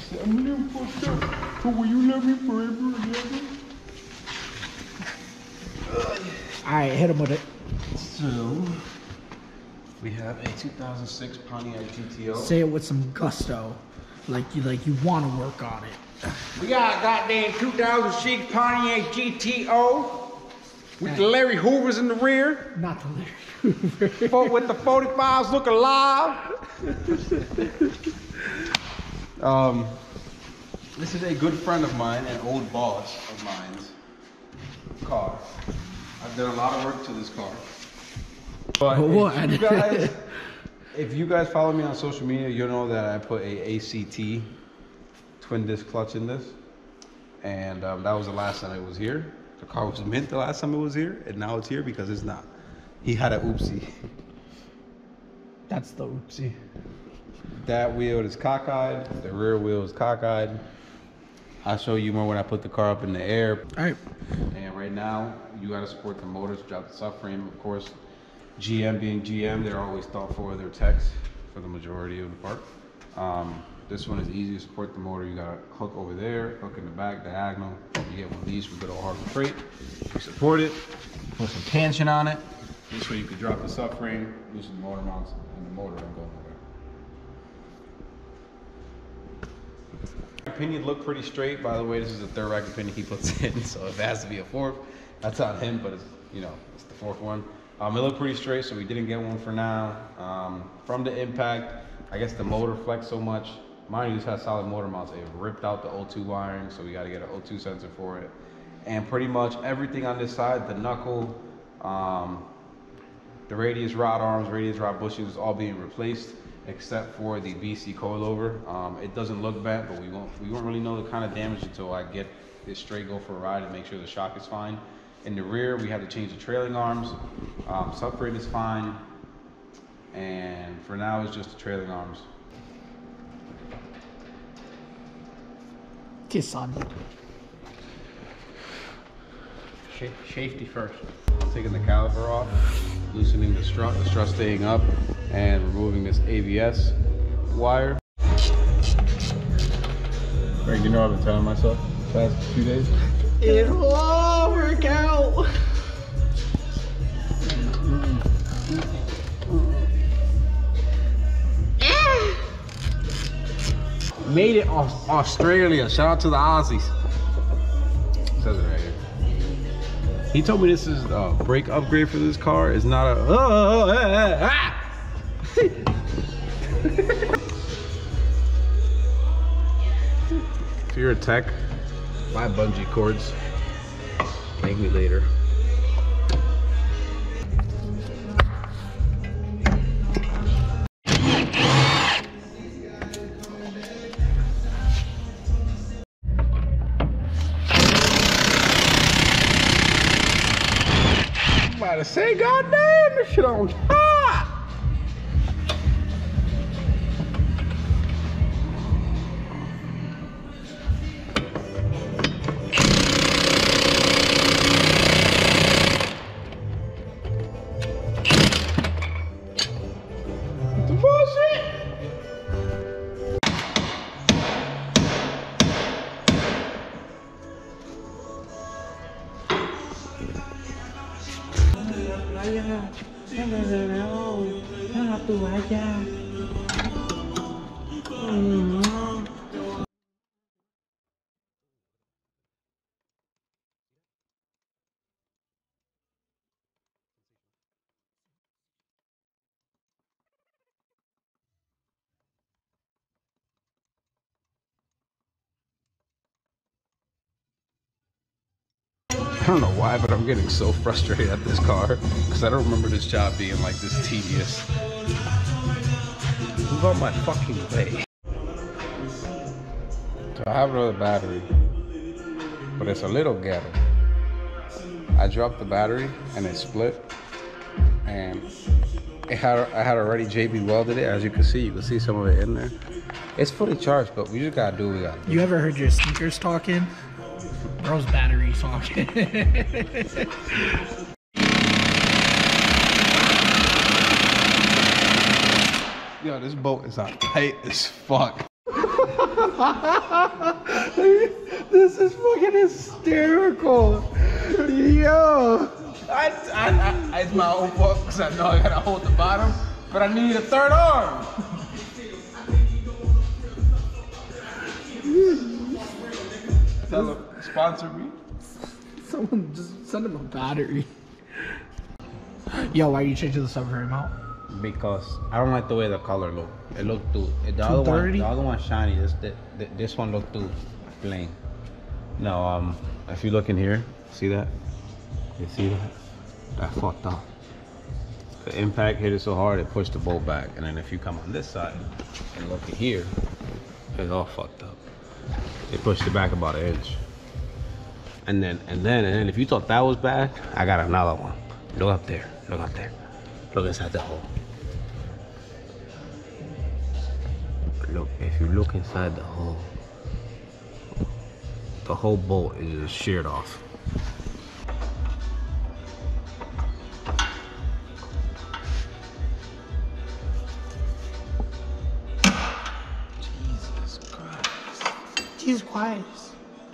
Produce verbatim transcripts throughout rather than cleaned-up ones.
I'm a little fucked up. But will you love me forever and ever? Alright, hit him with it. So, we have a two thousand six Pontiac G T O. Say it with some gusto. Like you like you want to work on it. We got a goddamn two thousand six Pontiac G T O with the Larry Hoovers in the rear. Not the Larry Hoover. But with the forty-fives looking live. um, this is a good friend of mine, an old boss of mine's car. I've done a lot of work to this car. But what? If you guys, if you guys follow me on social media, you'll know that I put a A C T twin disc clutch in this, and um, that was the last time it was here. The car was mint the last time it was here, and now it's here because it's not. He had a oopsie. That's the oopsie. That wheel is cockeyed. The rear wheel is cockeyed. I'll show you more when I put the car up in the air. All right. And right now, you got to support the motors, drop the subframe. Of course, G M being G M, they're always thoughtful of their techs for the majority of the part. Um, this one is easy to support the motor. You got a hook over there, hook in the back, diagonal. You get one of these from good old Harbor Freight. You support it, put some tension on it. This way you can drop the subframe, loosen the motor mounts, and the motor don't go nowhere. Pinion look pretty straight. By the way, this is the third rack of pinion he puts in, so if it has to be a fourth, that's on him, but it's, you know, it's the fourth one. Um, it looked pretty straight, so we didn't get one for now. Um, from the impact, I guess the motor flexed so much. Mine just has solid motor mounts. It ripped out the O two wiring, so we got to get an O two sensor for it. And pretty much everything on this side, the knuckle, um, the radius rod arms, radius rod bushings, is all being replaced, except for the B C coilover. Um, it doesn't look bad, but we won't we won't really know the kind of damage until I get this straight, go for a ride, and make sure the shock is fine. In the rear, we have to change the trailing arms. Um, subframe is fine, and for now, it's just the trailing arms. Kiss on. Safety first. Taking the caliper off, loosening the strut, the strut staying up, and removing this A B S wire. Greg, you know I've been telling myself the past few days? It'll all work out. Made it off Australia. Shout out to the Aussies. It says it right here. He told me this is a brake upgrade for this car. It's not a. Oh, oh, ah, ah. If you're a tech, buy bungee cords. Thank me later. I'm about to say, goddamn, this shit on hot. I don't know why, but I'm getting so frustrated at this car because I don't remember this job being like this tedious. Move out my fucking way. So I have another battery, but it's a little ghetto. I dropped the battery and it split, and it had I had already J B welded it. As you can see, you can see some of it in there. It's fully charged, but we just gotta do what we gotta do. You ever heard your sneakers talking? Bro's battery talking. Yo, this boat is not tight as fuck. This is fucking hysterical. Yo. I, I, I, it's my own fault because I know I gotta hold the bottom, but I need a third arm. Tell them, sponsor me. Someone just send him a battery. Yo, why are you changing the subframe out? Because I don't like the way the color look. It looked too. The other one, the other one shiny. This, this, this one looked too plain. No, um, if you look in here, see that? You see that? That fucked up. The impact hit it so hard it pushed the bolt back, and then if you come on this side and look at here, it's all fucked up. It pushed it back about an inch. And then, and then, and then, if you thought that was bad, I got another one. Look up there. Look up there. Look inside the hole. Look, if you look inside the hole, the whole bolt is just sheared off. Jesus Christ. Jesus Christ.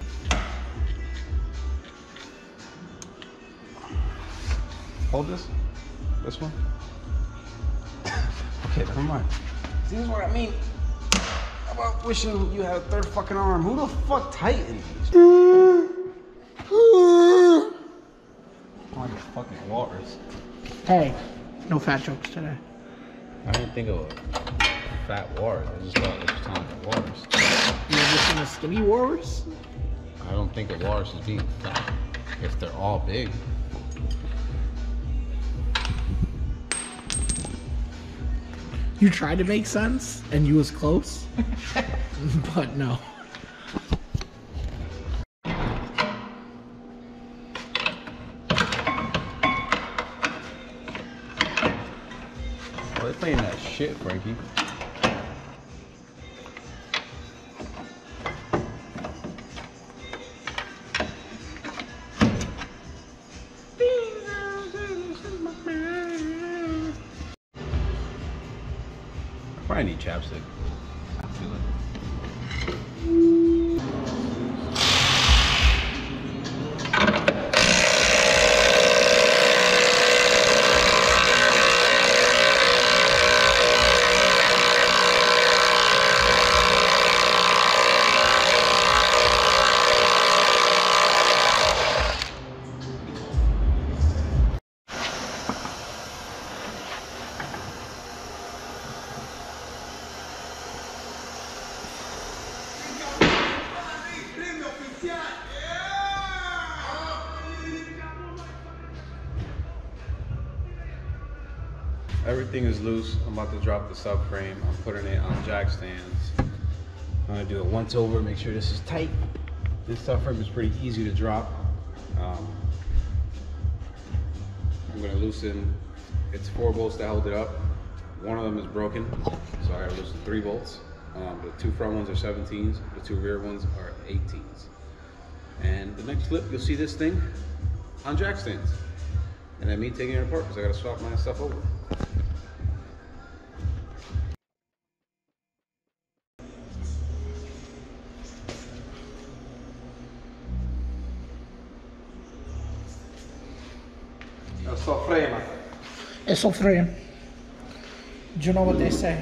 Hold this. This one. Okay, never mind. See, this is what I mean about wishing you had a third fucking arm. Who the fuck tightened these? Like a fucking walrus. Hey, no fat jokes today. I didn't think of a fat walrus. I just thought it was talking about walrus. You ever seen a skinny walrus? I don't think a walrus is being fat. If they're all big. You tried to make sense, and you was close, but no. Oh, they're playing that shit, Frankie. I need chapstick. I feel it. Everything is loose. I'm about to drop the subframe. I'm putting it on jack stands. I'm gonna do a once over, make sure this is tight. This subframe is pretty easy to drop. Um, I'm gonna loosen, it's four bolts that hold it up. One of them is broken, so I gotta loosen three bolts. Um, the two front ones are seventeens, the two rear ones are eighteens. And the next clip, you'll see this thing on jack stands. And then me taking it apart because I gotta swap my stuff over. El sofrema. It's so frame. Do you know what they say?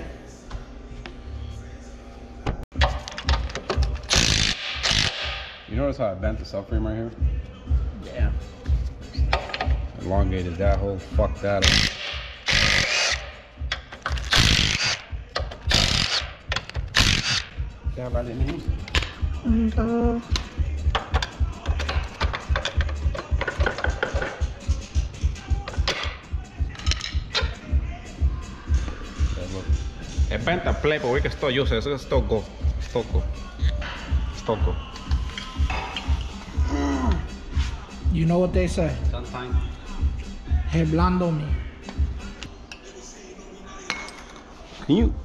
You notice how I bent the subframe right here? Yeah. Elongated that hole, fuck that up. Yeah, right in here. And, uh, È benta plepo, vuoi che sto io, se sto stocco, stocco, stocco. you know what they say? Sometimes. Hablando me. Can you?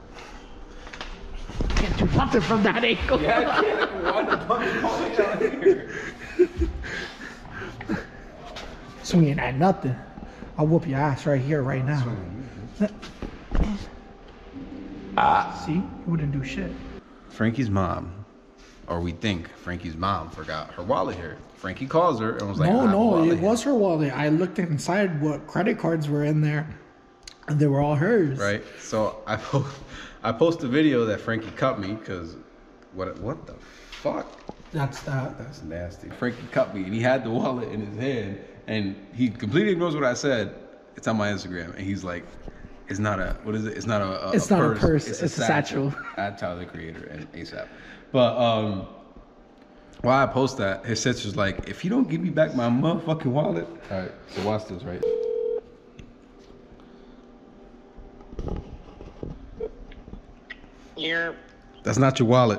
Can't do nothing from that angle. Yeah, I can't. Why the fuck is going down here? Swinging at nothing. I'll whoop your ass right here, right now. Ah. See? You wouldn't do shit. Frankie's mom, or we think Frankie's mom, forgot her wallet here. Frankie calls her and was like, no, no, it here. was her wallet. I looked inside what credit cards were in there, and they were all hers. Right. So I post, I post a video that Frankie cut me because what what the fuck? That's that. That's nasty. Frankie cut me and he had the wallet in his hand and he completely ignores what I said. It's on my Instagram and he's like, it's not a what is it? It's not a, a it's a not purse. a purse. It's, it's a a satchel. satchel. At Tyler the Creator and ASAP. But um. While I post that, his sister's like, if you don't give me back my motherfucking wallet. All right, so watch this, right? Yeah. That's not your wallet.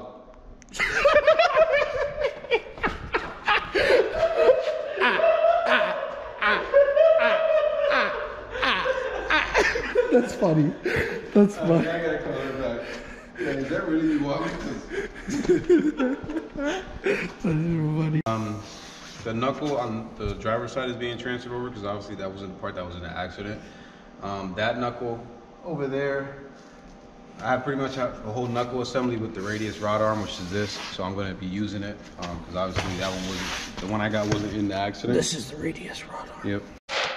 That's funny. That's funny. I gotta call her back. Yeah, is that really your wallet? Um, the knuckle on the driver's side is being transferred over because obviously that wasn't the part that was in the accident. Um, that knuckle over there, I have pretty much have a whole knuckle assembly with the radius rod arm, which is this. So I'm going to be using it because um, obviously that one wasn't, the one I got wasn't in the accident. This is the radius rod arm. Yep.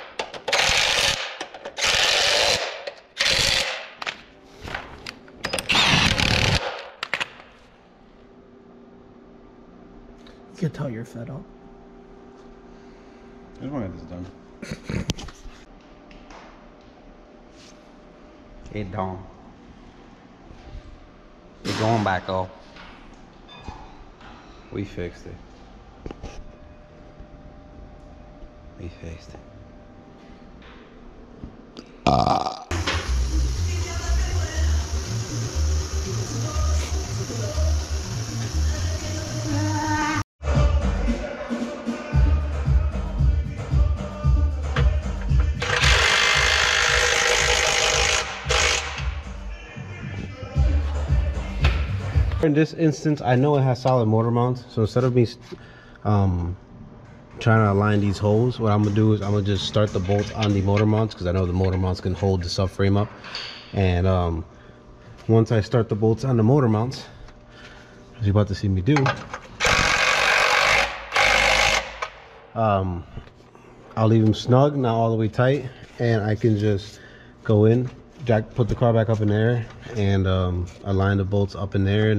You can tell you're fed up. I just want to get this done. It don't. It's going back up. We fixed it. We fixed it. Ah. In this instance, I know it has solid motor mounts, so instead of me um, trying to align these holes, what I'm gonna do is I'm gonna just start the bolts on the motor mounts because I know the motor mounts can hold the subframe up. And um, once I start the bolts on the motor mounts, as you're about to see me do, um, I'll leave them snug, not all the way tight, and I can just go in, jack, put the car back up in the air, and um, align the bolts up in there.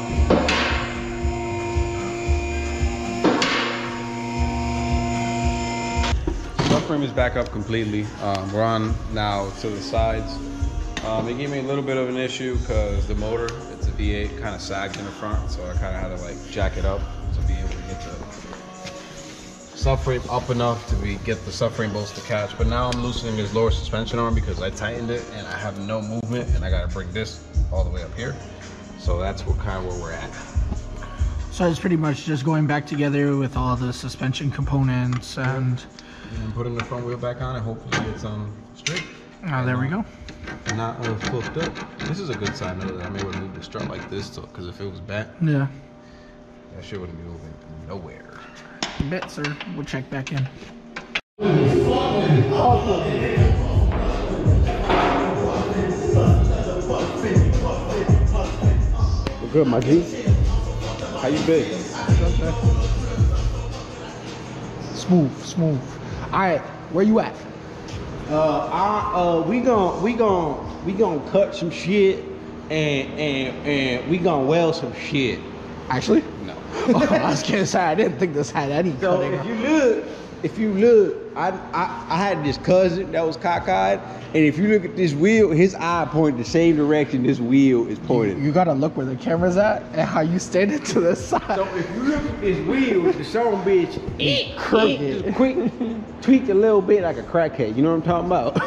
Subframe is back up completely. Um, we're on now to the sides. Um, it gave me a little bit of an issue because the motor, it's a V eight, kind of sagged in the front, so I kind of had to like jack it up to be able to get the subframe up enough to be, get the subframe bolts to catch. But now I'm loosening this lower suspension arm because I tightened it and I have no movement, and I got to bring this all the way up here. So that's what kind of where we're at. So it's pretty much just going back together with all the suspension components and... And putting the front wheel back on and hopefully it's um straight. Oh, there we go. Not all flipped up. This is a good sign though that I'm able to move the strut like this, so because if it was bent, Yeah. that shit wouldn't be moving nowhere. Bet, sir. We'll check back in. We're good, my G. How you been? Smooth, smooth. All right, where you at? Uh, I, uh, we gon' we gon' we gon' cut some shit, and and and we gon' weld some shit. Actually? No. Oh, I was gonna say I didn't think this had any So cutting. if you look, if you look, I, I I had this cousin that was cockeyed, and if you look at this wheel, his eye pointed the same direction this wheel is pointing. You gotta look where the camera's at and how you standing to the side. So if you look at this wheel, the son bitch is crooked. just quick tweaked a little bit like a crackhead. You know what I'm talking about?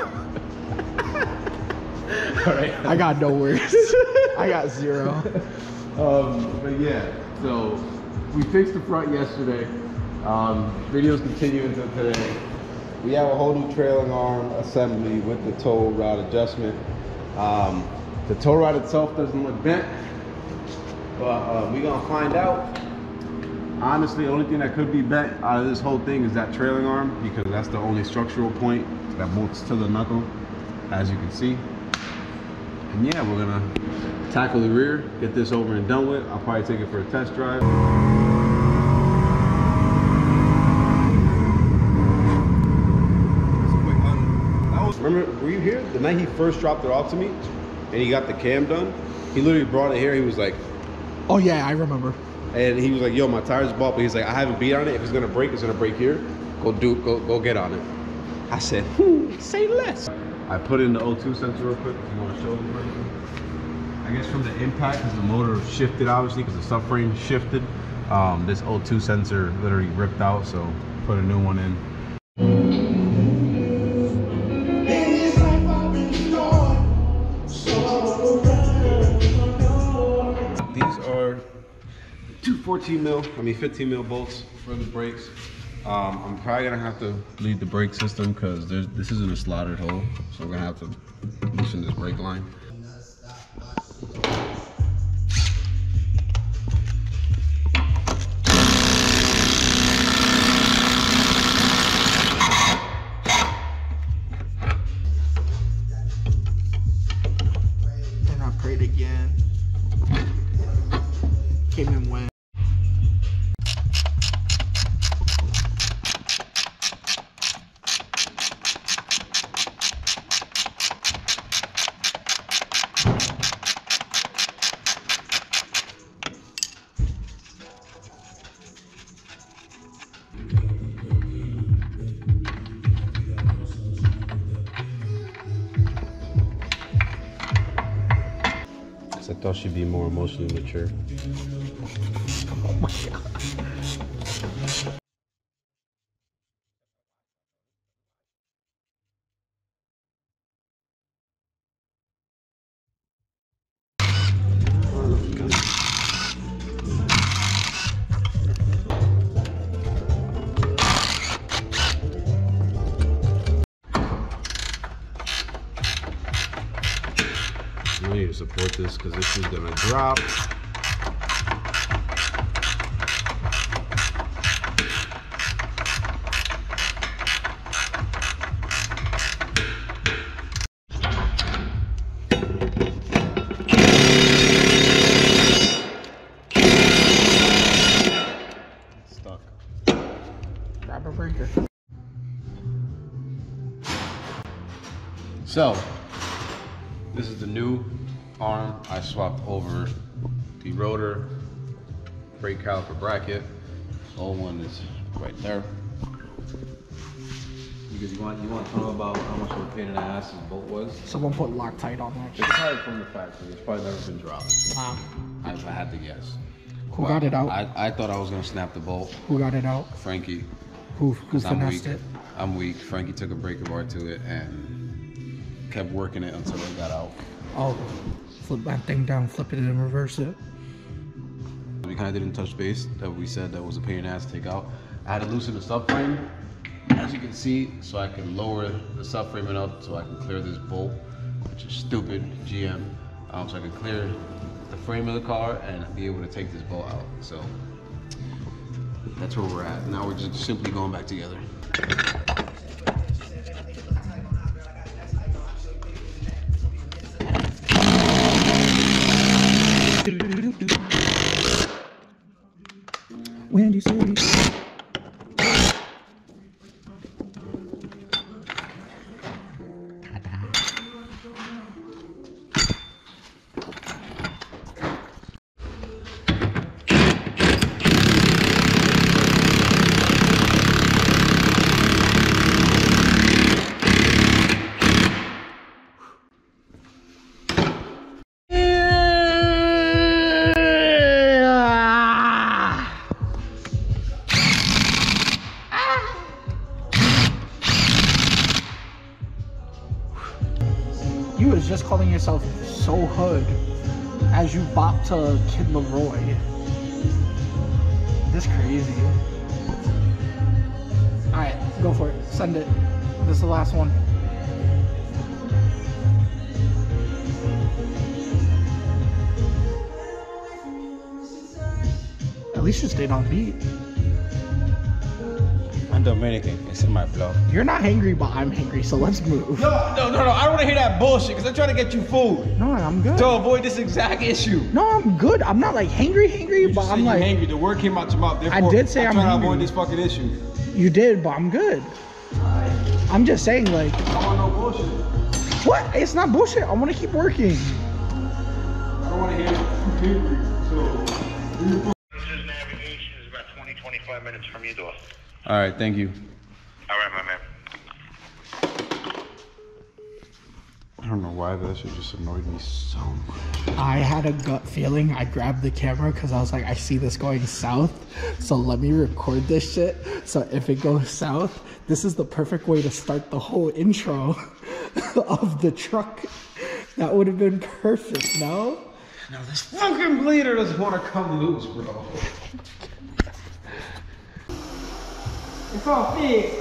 All right. I got no words. I got zero. Um, but yeah, so we fixed the front yesterday. Um, videos continue until today. We have a whole new trailing arm assembly with the tow rod adjustment. Um, the tow rod itself doesn't look bent, but uh, we're gonna find out. Honestly, the only thing that could be bent out of this whole thing is that trailing arm, because that's the only structural point that bolts to the knuckle, as you can see. And yeah, we're gonna tackle the rear, get this over and done with. I'll probably take it for a test drive. Remember, were you here? The night he first dropped it off to me and he got the cam done, he literally brought it here. He was like, oh yeah, I remember. and he was like, yo, my tire's bought, but he's like, I haven't beat on it. If it's gonna break, it's gonna break here. Go do, go, go get on it. I said, hmm, say less. I put in the O two sensor real quick. If you want to show them, I guess from the impact, because the motor shifted, obviously, because the subframe shifted. Um, this O two sensor literally ripped out, so put a new one in. These are two fourteen mil, I mean fifteen mil bolts for the brakes. Um, I'm probably gonna have to bleed the brake system because this isn't a slotted hole, so I'm gonna have to loosen this brake line. And I prayed again. Came in when. I thought she'd be more emotionally mature. Oh my god. I need to support this because this is gonna drop. Stuck. Grab a breaker. So, this is the new arm. I swapped over the rotor brake caliper bracket. The old one is right there. Because you want you want to talk about how much of a pain in the ass this bolt was. Someone put Loctite on that. It's probably from the factory. It's probably never been dropped. Wow. I, I had to guess. Who Well, got it out? I, I thought I was gonna snap the bolt. Who got it out? Frankie. Who who 'Cause I'm finessed weak. it? I'm weak. Frankie took a breaker bar to it and kept working it until it got out. Oh, flip that thing down, flip it and reverse it. We kind of didn't touch base that we said that was a pain in the ass to take out. I had to loosen the subframe, as you can see, so I can lower the subframe enough so I can clear this bolt, which is stupid, G M. Um, so I can clear the frame of the car and be able to take this bolt out. So that's where we're at. Now we're just simply going back together. Windy City. You was just calling yourself so hood as you bop to Kid Leroy. This crazy. Alright, go for it. Send it. This is the last one. At least you stayed on beat. I I'm Dominican. It's in my blood. You're not hangry, but I'm hangry, so let's move. No, no, no, no. I don't want to hear that bullshit because I'm trying to get you food. No, I'm good. To avoid this exact issue. No, I'm good. I'm not like hangry, hangry, You but just I'm said like. you're hangry. The word came out your mouth. Therefore, I did say I'm, I'm trying hangry. to avoid this fucking issue. You did, but I'm good. I'm just saying, like. I don't want no bullshit. What? It's not bullshit. I want to keep working. I don't want to hear it. So. This is navigation. Is about twenty, twenty-five minutes from your door. All right, thank you. All right, my man. I don't know why, but that shit just annoyed me so much. I had a gut feeling. I grabbed the camera because I was like, I see this going south, so let me record this shit. So if it goes south, this is the perfect way to start the whole intro of the truck. That would have been perfect, no? Now this fucking bleeder doesn't want to come loose, bro. It's all fixed.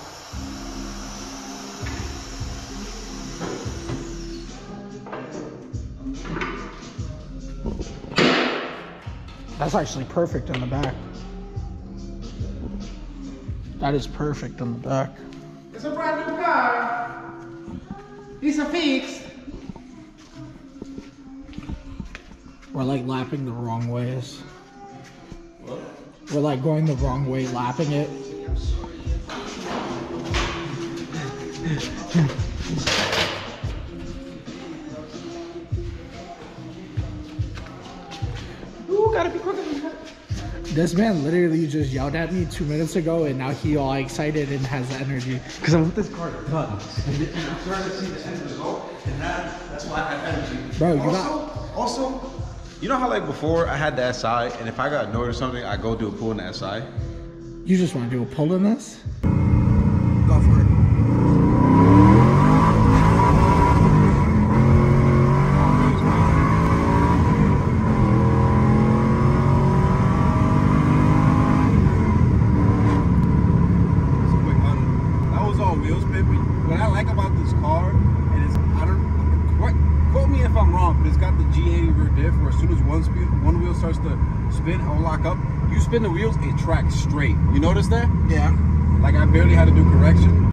That's actually perfect in the back. That is perfect in the back. It's a brand new car. It's a fix. We're like lapping the wrong ways. What? We're like going the wrong way, lapping it. Ooh, gotta be quicker. This man literally just yelled at me two minutes ago, and now he all excited and has energy. Because I want this car done. And I'm starting to see the end result, and that, that's why I have energy. Bro, you also, got... Also, you know how like before I had the S I, and if I got annoyed or something, I go do a pull in the S I? You just want to do a pull in this? Go for it. What I like about this car, and it's, I don't, quite, quote me if I'm wrong, but it's got the G eighty rear diff where as soon as one speed, one wheel starts to spin or lock up, you spin the wheels, it tracks straight. You notice that? Yeah. Like I barely had to do correction.